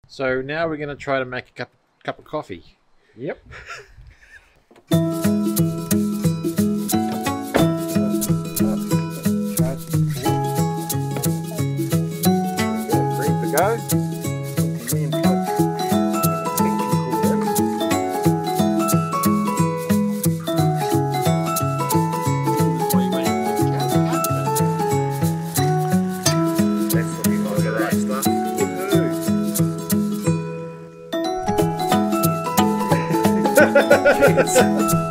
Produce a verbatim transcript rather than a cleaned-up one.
So now we're going to try to make a cup, cup of coffee. Yep. Ready to go. Cheers.